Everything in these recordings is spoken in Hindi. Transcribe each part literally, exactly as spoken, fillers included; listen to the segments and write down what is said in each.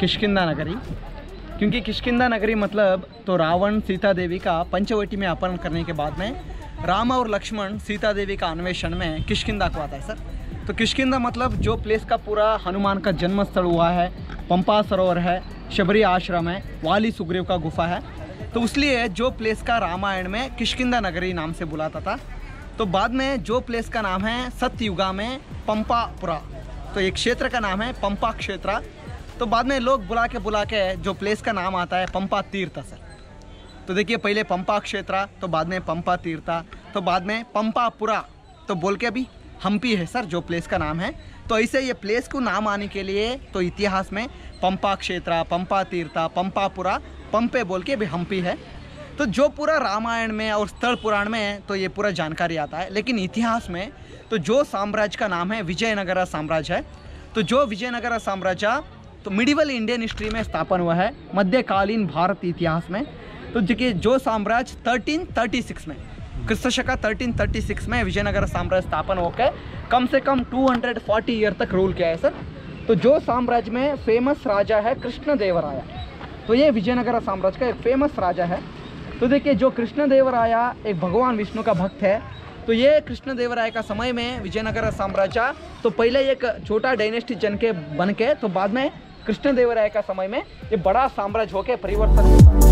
किष्किंधा नगरी, क्योंकि किष्किंधा नगरी मतलब तो रावण सीता देवी का पंचवटी में अपहरण करने के बाद में राम और लक्ष्मण सीता देवी का अन्वेषण में किष्किंधा को आता है सर। तो किष्किंधा मतलब जो प्लेस का पूरा हनुमान का जन्म स्थल हुआ है, पंपा सरोवर है, शबरी आश्रम है, वाली सुग्रीव का गुफा है, तो इसलिए जो प्लेस का रामायण में किष्किंधा नगरी नाम से बुलाता था। तो बाद में जो प्लेस का नाम है सतयुगा में पंपापुरा, तो एक क्षेत्र का नाम है पंपा क्षेत्र। तो बाद में लोग बुला के बुला के जो प्लेस का नाम आता है पंपा तीर्थ सर। तो देखिए पहले पंपा क्षेत्र, तो बाद में पंपा तीर्थ, तो बाद में पंपापुरा, तो बोल के अभी हम्पी है सर जो प्लेस का नाम है। तो ऐसे ये प्लेस को नाम आने के लिए तो इतिहास में पंपा क्षेत्र, पंपा तीर्थ, पंपापुरा, पंपे बोल के भी हम्पी है। तो जो पूरा रामायण में और स्थल पुराण में तो ये पूरा जानकारी आता है, लेकिन इतिहास में तो जो साम्राज्य का नाम है विजयनगरा साम्राज्य है। तो जो विजयनगरा साम्राज्य तो मिडिवल इंडियन हिस्ट्री में स्थापन हुआ है, मध्यकालीन भारत इतिहास में। तो देखिए जो साम्राज्य तेरह सौ छत्तीस में क्रिस्त शका तेरह सौ छत्तीस में विजयनगरा साम्राज्य स्थापन होकर कम से कम दो सौ चालीस ईयर तक रूल किया है सर। तो जो साम्राज्य में फेमस राजा है कृष्णदेवराया, तो ये विजयनगरा साम्राज्य का एक फेमस राजा है। तो देखिए जो कृष्णदेवराया एक भगवान विष्णु का भक्त है। तो ये कृष्णदेवराय का समय में विजयनगरा साम्राज्य तो पहले एक छोटा डायनेस्टी जन के बन के, तो बाद में कृष्णदेवराय का समय में ये बड़ा साम्राज्य होकर परिवर्तन होता है।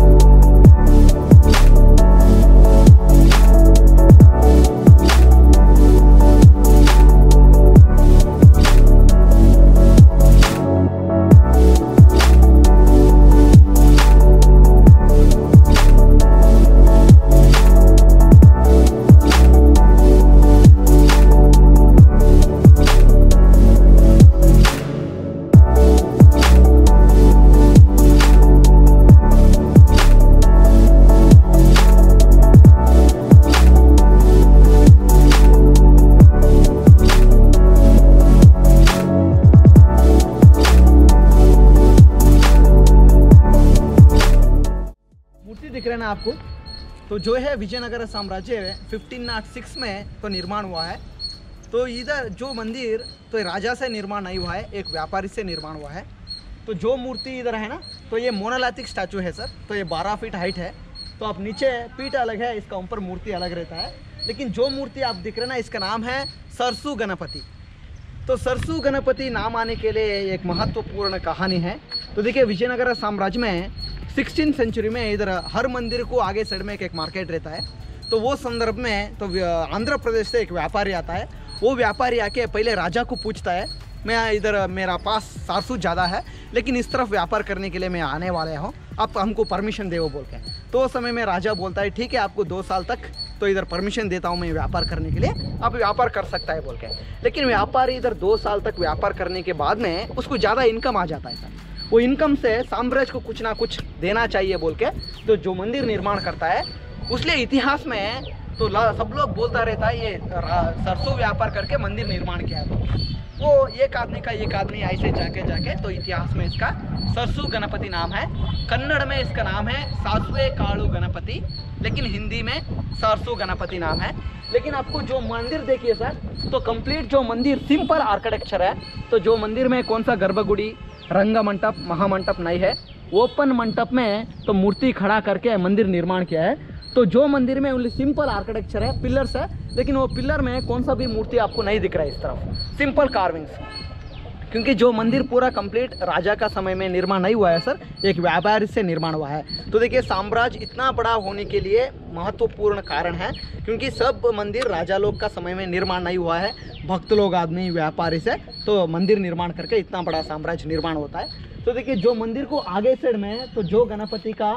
दिख रहा है ना आपको, तो जो है विजयनगरा साम्राज्य पंद्रह सौ छह में तो निर्माण हुआ है। तो इधर जो मंदिर तो राजा से निर्माण नहीं हुआ है, एक व्यापारी से निर्माण हुआ है। तो जो मूर्ति इधर है ना, तो ये मोनोलिथिक स्टैचू है सर। तो ये बारह फीट हाइट है। तो आप नीचे पीठ अलग है, इसका ऊपर मूर्ति अलग रहता है। लेकिन जो मूर्ति आप दिख रहे हैं ना, इसका नाम है सरसू गणपति। तो सरसू गणपति नाम आने के लिए एक महत्वपूर्ण कहानी है। तो देखिए विजयनगरा साम्राज्य में सिक्सटीन सेंचुरी में इधर हर मंदिर को आगे साइड में एक, एक मार्केट रहता है। तो वो संदर्भ में तो आंध्र प्रदेश से एक व्यापारी आता है। वो व्यापारी आके पहले राजा को पूछता है, मैं इधर मेरा पास सरसू ज़्यादा है, लेकिन इस तरफ व्यापार करने के लिए मैं आने वाला हूँ, आप हमको परमिशन दे वो बोल के। तो उस समय में राजा बोलता है ठीक है, आपको दो साल तक तो इधर परमिशन देता हूँ मैं व्यापार करने के लिए, आप व्यापार कर सकता है बोल के। लेकिन व्यापारी इधर दो साल तक व्यापार करने के बाद में उसको ज़्यादा इनकम आ जाता है सर। वो इनकम से साम्राज्य को कुछ ना कुछ देना चाहिए बोल के तो जो मंदिर निर्माण करता है, उसलिए इतिहास में तो सब लोग बोलता रहता है ये सरसों व्यापार करके मंदिर निर्माण किया है। वो एक आदमी का एक आदमी ऐसे जाके जाके तो इतिहास में इसका सरसू गणपति नाम है। कन्नड़ में इसका नाम है सासवे कालू गणपति, लेकिन हिंदी में सरसू गणपति नाम है। लेकिन आपको जो मंदिर देखिए सर, तो कंप्लीट जो मंदिर सिंपल आर्किटेक्चर है। तो जो मंदिर में कौन सा गर्भगुड़ी, रंग मंडप, महामंडप नहीं है, ओपन मंडप में तो मूर्ति खड़ा करके मंदिर निर्माण किया है। तो जो मंदिर में ओनली सिंपल आर्किटेक्चर है, पिलर्स है, लेकिन वो पिलर में कौन सा भी मूर्ति आपको नहीं दिख रहा है इस तरफ, सिंपल कार्विंग्स। क्योंकि जो मंदिर पूरा कंप्लीट राजा का समय में निर्माण नहीं हुआ है सर, एक व्यापारी से निर्माण हुआ है। तो देखिए साम्राज्य इतना बड़ा होने के लिए महत्वपूर्ण कारण है, क्योंकि सब मंदिर राजा लोग का समय में निर्माण नहीं हुआ है, भक्त लोग आदमी व्यापारी से तो मंदिर निर्माण करके इतना बड़ा साम्राज्य निर्माण होता है। तो देखिए जो मंदिर को आगे साइड में तो जो गणपति का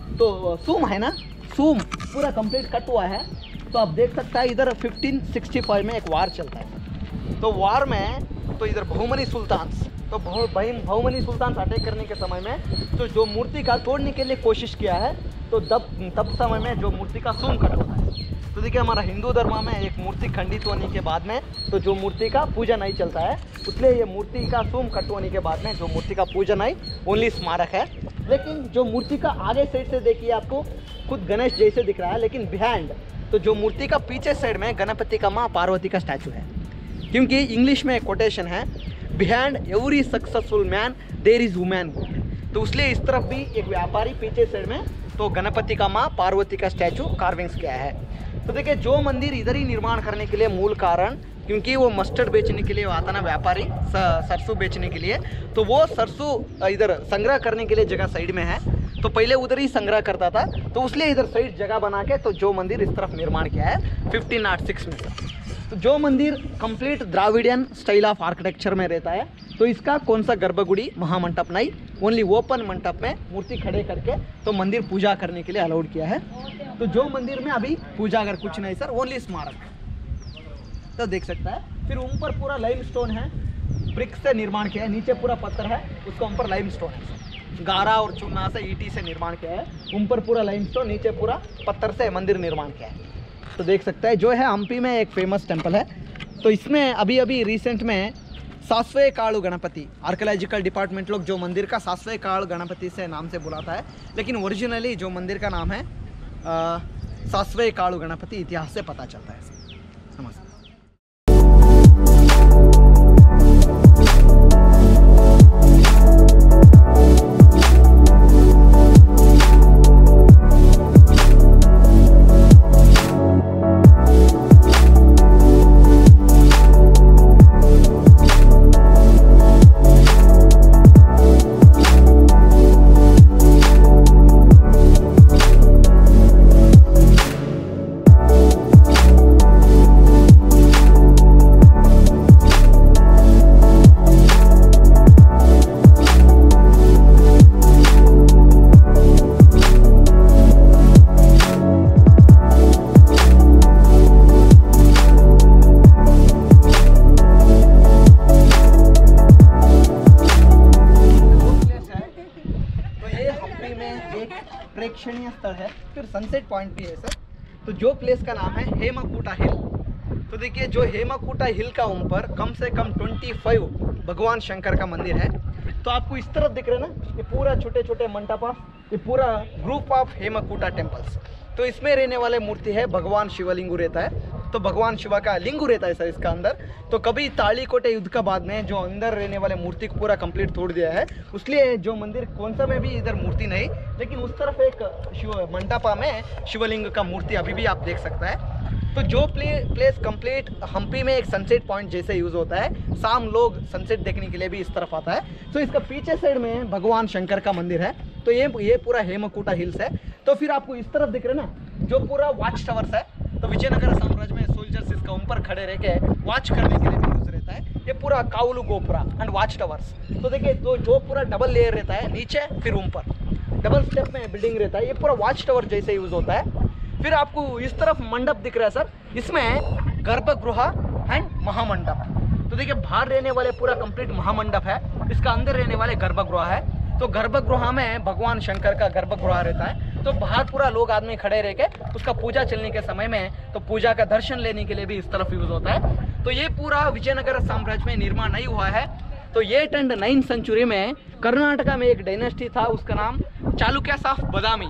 तो सूम है ना, सूम पूरा कंप्लीट कट हुआ है। तो आप देख सकते हैं इधर पंद्रह सौ पैंसठ में एक वार चलता है। तो वार में तो इधर बहुमनी सुल्तान तो बहुमनी सुल्तान अटैक करने के समय में तो जो मूर्ति का तोड़ने के लिए कोशिश किया है, तो तब तब समय में जो मूर्ति का सूम कट होता है। तो देखिए हमारा हिंदू धर्म में एक मूर्ति खंडित होने के बाद में तो जो मूर्ति का पूजा नहीं चलता है, इसलिए ये मूर्ति का सूम कट होने के बाद में जो मूर्ति का पूजा नहीं, ओनली स्मारक है। लेकिन जो मूर्ति का आगे साइड से देखिए आपको खुद गणेश जैसे दिख रहा है, लेकिन बिहाइंड तो जो मूर्ति का पीछे साइड में गणपति का माँ पार्वती का स्टैचू है। क्योंकि इंग्लिश में एक कोटेशन है, behind every successful man there is women. तो इसलिए इस तरफ भी एक व्यापारी पीछे साइड में तो गणपति का माँ पार्वती का स्टैचू कार्विंग्स किया है। तो देखिए जो मंदिर इधर ही निर्माण करने के लिए मूल कारण, क्योंकि वो मस्टर्ड बेचने के लिए आता ना व्यापारी सरसों बेचने के लिए, तो वो सरसों इधर संग्रह करने के लिए जगह साइड में है, तो पहले उधर ही संग्रह करता था, तो इसलिए इधर साइड जगह बना के तो जो मंदिर इस तरफ निर्माण किया है फिफ्टीन नाट सिक्स में। तो जो मंदिर complete Dravidian style of architecture में रहता है, तो इसका कौन सा गर्भगुड़ी महामंडप नहीं, ओनली ओपन मंडप में मूर्ति खड़े करके तो मंदिर पूजा करने के लिए अलाउड किया है। तो जो मंदिर में अभी पूजा अगर कुछ नहीं सर, ओनली स्मारक तो देख सकता है। फिर ऊपर पूरा लाइमस्टोन है, ब्रिक से निर्माण किया है, नीचे पूरा पत्थर है, उसका ऊपर लाइमस्टोन है, गारा और चूना से ईटी से निर्माण किया है, ऊपर पूरा लाइमस्टोन, नीचे पूरा पत्थर से मंदिर निर्माण किया है। तो देख सकता है जो है हम्पी में एक फेमस टेम्पल है। तो इसमें अभी अभी रिसेंट में सासवे कालु गणपति, आर्कियोलॉजिकल डिपार्टमेंट लोग जो मंदिर का सासवे कालु गणपति से नाम से बुलाता है, लेकिन ओरिजिनली जो मंदिर का नाम है आ, सासवे कालु गणपति इतिहास से पता चलता है। समझ प्रेक्षणीय स्थल है, फिर सनसेट पॉइंट भी है सर। तो जो प्लेस का नाम है हेमकूटा हिल। तो देखिए जो हेमकूटा हिल का ऊपर कम से कम पच्चीस भगवान शंकर का मंदिर है। तो आपको इस तरफ दिख रहे हैं ना, ये पूरा छोटे छोटे मंडप, ये पूरा ग्रुप ऑफ हेमकूटा टेम्पल्स। तो इसमें रहने वाले मूर्ति है भगवान शिवलिंगु रहता है, तो भगवान शिवा का लिंगु रहता है सर इसका अंदर। तो कभी तालीकोटे युद्ध का बाद में जो अंदर रहने वाले मूर्ति को पूरा कंप्लीट तोड़ दिया है, इसलिए जो मंदिर कौन सा में भी इधर मूर्ति नहीं, लेकिन उस तरफ एक शिव मंडपा में शिवलिंग का मूर्ति अभी भी आप देख सकता है। तो जो प्ले प्लेस कंप्लीट हम्पी में एक सनसेट पॉइंट जैसे यूज होता है, शाम लोग सनसेट देखने के लिए भी इस तरफ आता है। तो इसका पीछे साइड में भगवान शंकर का मंदिर है। तो ये ये पूरा हेमकूटा हिल्स है। तो फिर आपको इस तरफ दिख रहे ना, जो पूरा वॉच टावर्स है, तो विजयनगर साम्राज्य में सोल्जर्स इसका ऊपर खड़े रह के वॉच करने के लिए भी यूज रहता है। ये पूरा काउलू गोपुरा एंड वॉच टावर्स। तो देखिए तो जो पूरा डबल लेयर रहता है, नीचे फिर ऊपर डबल स्टेप में बिल्डिंग रहता है, ये पूरा वॉच टावर जैसे यूज होता है। फिर आपको इस तरफ मंडप दिख रहा है सर, इसमें गर्भगृह एंड महामंडप। तो देखिए बाहर रहने वाले पूरा कंप्लीट महामंडप है, इसका अंदर रहने वाले गर्भगृह है। तो गर्भगृह में भगवान शंकर का गर्भगृह रहता है। तो बाहर पूरा लोग आदमी खड़े रह के उसका पूजा चलने के समय में तो पूजा का दर्शन लेने के लिए भी इस तरफ यूज होता है। तो ये पूरा विजयनगर साम्राज्य में निर्माण नहीं हुआ है। तो एट एंड नाइन्थ सेंचुरी में कर्नाटका में एक डायनेस्टी था, उसका नाम चालुक्यास ऑफ बदामी।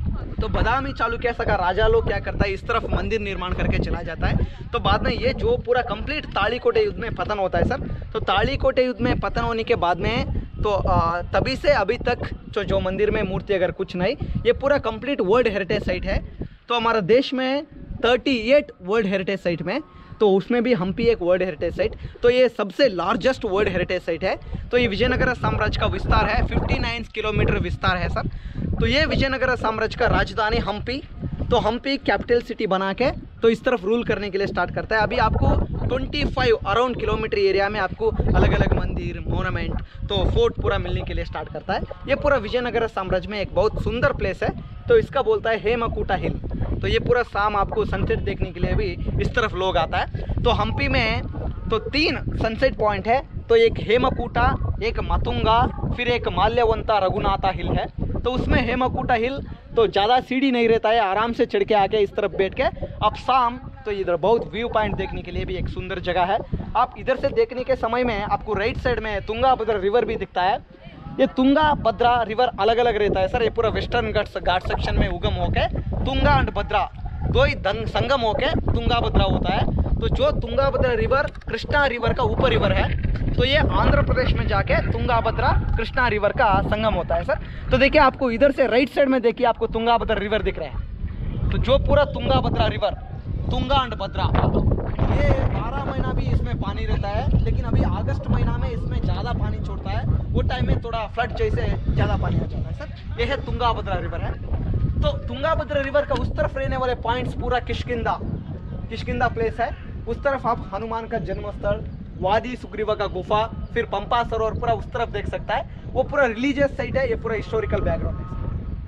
तो बदामी चालुक्यास का राजा लोग क्या करता है, इस तरफ मंदिर निर्माण करके चला जाता है। तो बाद में ये जो पूरा कंप्लीट तालीकोटे युद्ध में पतन होता है सर। तो तालीकोटे युद्ध में पतन होने के बाद में तो आ, तभी से अभी तक जो जो मंदिर में मूर्ति अगर कुछ नहीं, ये पूरा कंप्लीट वर्ल्ड हेरिटेज साइट है। तो हमारा देश में अड़तीस वर्ल्ड हेरिटेज साइट में, तो उसमें भी हम्पी एक वर्ल्ड हेरिटेज साइट। तो ये सबसे लार्जेस्ट वर्ल्ड हेरिटेज साइट है। तो ये विजयनगर साम्राज्य का विस्तार है, उनसठ किलोमीटर विस्तार है सर। तो ये विजयनगर साम्राज्य का राजधानी हम्पी। तो हम्पी कैपिटल सिटी बना के तो इस तरफ रूल करने के लिए स्टार्ट करता है। अभी आपको पच्चीस अराउंड किलोमीटर एरिया में आपको अलग अलग मंदिर, मोनूमेंट, तो फोर्ट पूरा मिलने के लिए स्टार्ट करता है। ये पूरा विजयनगर साम्राज्य में एक बहुत सुंदर प्लेस है। तो इसका बोलता है हेमकूटा हिल। तो ये पूरा शाम आपको सनसेट देखने के लिए भी इस तरफ लोग आता है। तो हम्पी में तो तीन सनसेट पॉइंट है। तो एक हेमकूटा, एक मतुंगा, फिर एक माल्यवंता रघुनाथा हिल है। तो उसमें हेमकूटा हिल तो ज़्यादा सीढ़ी नहीं रहता है, आराम से चढ़ के आके इस तरफ बैठ के अब शाम तो इधर बहुत व्यू पॉइंट देखने के लिए भी एक सुंदर जगह है। आप इधर से देखने के समय में आपको राइट साइड में तुंगाभद्रा रिवर भी दिखता है। ये तुंगाभद्रा रिवर अलग अलग रहता है सर। ये पूरा वेस्टर्न घाट घाट सेक्शन में उगम होके तुंगा एंड भद्रा दो ही संगम होके तुंगाभद्रा होता है। तो जो तुंगाभद्रा रिवर कृष्णा रिवर का ऊपर रिवर है, तो ये आंध्र प्रदेश में जाके तुंगाभद्रा कृष्णा रिवर का संगम होता है सर। तो देखिए आपको इधर से राइट साइड में देखिए आपको तुंगाभद्रा रिवर दिख रहा है। तो जो पूरा तुंगाभद्रा रिवर, तुंगा एंड भद्रा, ये बारह महीना भी इसमें पानी रहता है, लेकिन अभी अगस्त महीना में इसमें ज़्यादा पानी छोड़ता है, वो टाइम में थोड़ा फ्लड जैसे ज़्यादा पानी आ जाता है सर। ये है तुंगाभद्रा रिवर है। तो तुंगाभद्रा रिवर का उस तरफ रहने वाले पॉइंट्स पूरा किष्किंधा किष्किंधा प्लेस है। उस तरफ आप हनुमान का जन्मस्थल, वादी सुग्रीवा का गुफा, फिर पंपा सरोवर पूरा उस तरफ देख सकता है। वो पूरा रिलीजियस साइट है, ये पूरा हिस्टोरिकल बैकग्राउंड है।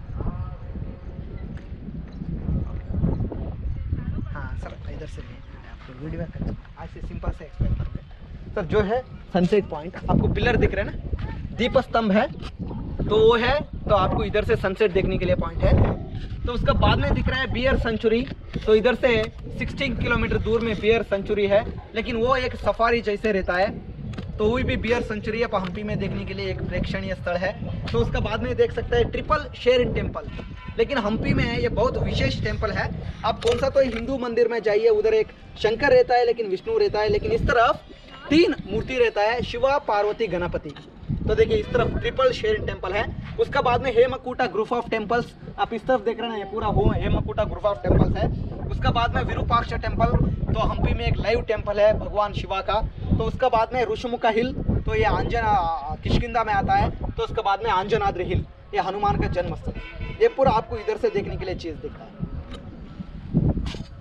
हाँ सर इधर से आपको वीडियो में ऐसे सिंपल से एक्सप्लेन करोगे सर। जो है सनसेट पॉइंट, आपको पिलर दिख रहे हैं ना, दीप स्तंभ है, तो वो है, तो आपको इधर से सनसेट देखने के लिए पॉइंट है। तो उसका बाद में दिख रहा है बियर सेंचुरी, तो इधर से सोलह किलोमीटर दूर में बियर सेंचुरी है, लेकिन वो एक सफारी जैसे रहता है। तो वही भी बियर सेंचुरी है हम्पी में देखने के लिए एक प्रेक्षणीय स्थल है। तो उसका बाद में देख सकते हैं ट्रिपल शेरिन टेम्पल, लेकिन हम्पी में ये बहुत विशेष टेम्पल है। आप कौन सा तो हिंदू मंदिर में जाइए, उधर एक शंकर रहता है लेकिन विष्णु रहता है, लेकिन इस तरफ तीन मूर्ति रहता है, शिवा पार्वती गणपति। तो देखिए इस तरफ ट्रिपल शेरिन टेम्पल है। उसका बाद में हेमकूटा ग्रुप ऑफ टेम्पल्स, आप इस तरफ देख रहे हैं ना, ये पूरा हो हेमकूटा ग्रुप ऑफ टेम्पल्स है। उसका बाद में विरूपाक्ष टेम्पल, तो हम्पी में एक लाइव टेम्पल है भगवान शिवा का। तो उसका बाद में ऋषिमुखा हिल, तो ये आंजना किष्किंधा में आता है। तो उसके बाद में आंजनाद्रि हिल, ये हनुमान का जन्मस्थल है। ये पूरा आपको इधर से देखने के लिए चीज़ दिख रहा है।